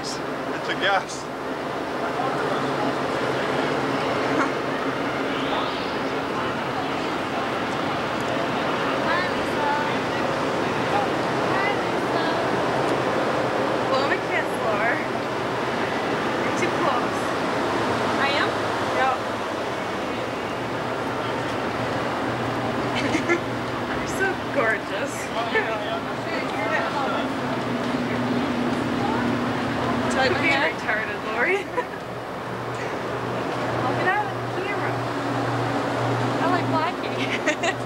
It's a guess. Blow my kiss, Laura. You're too close. I am? Yep. You're so gorgeous. Quit being retarded, Lori. I'll get out of the camera. I like blackie.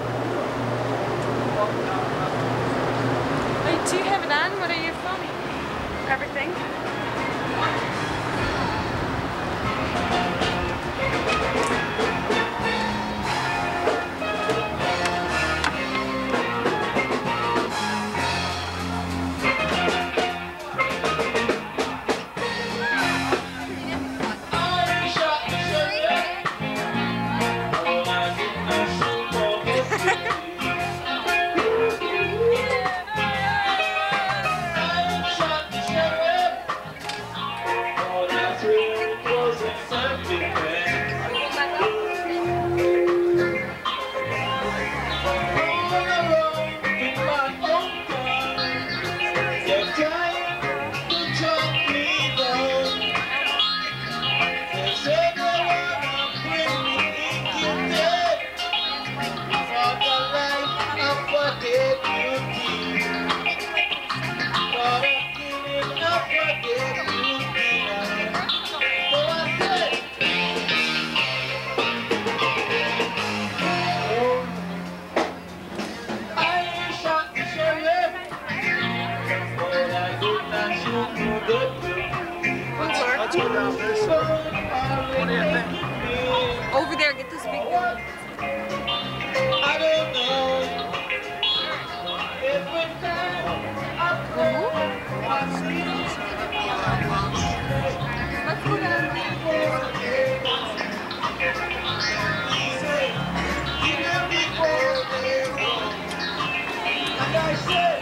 Wait, do you have it on? What are you filming? Everything. Let's go down this way. What do you think? Over there, get this big one. I don't know. Every time Let's go down there. I said